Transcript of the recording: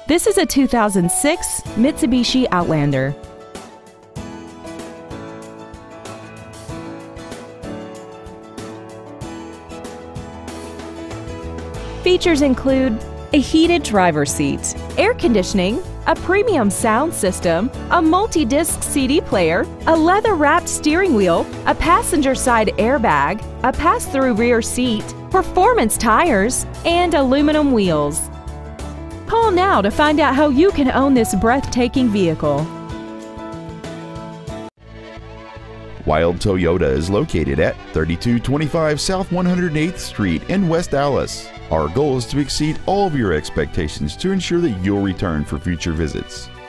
This is a 2006 Mitsubishi Outlander. Features include a heated driver's seat, air conditioning, a premium sound system, a multi-disc CD player, a leather-wrapped steering wheel, a passenger side airbag, a pass-through rear seat, performance tires, and aluminum wheels. Call now to find out how you can own this breathtaking vehicle. Wild Toyota is located at 3225 South 108th Street in West Dallas. Our goal is to exceed all of your expectations to ensure that you'll return for future visits.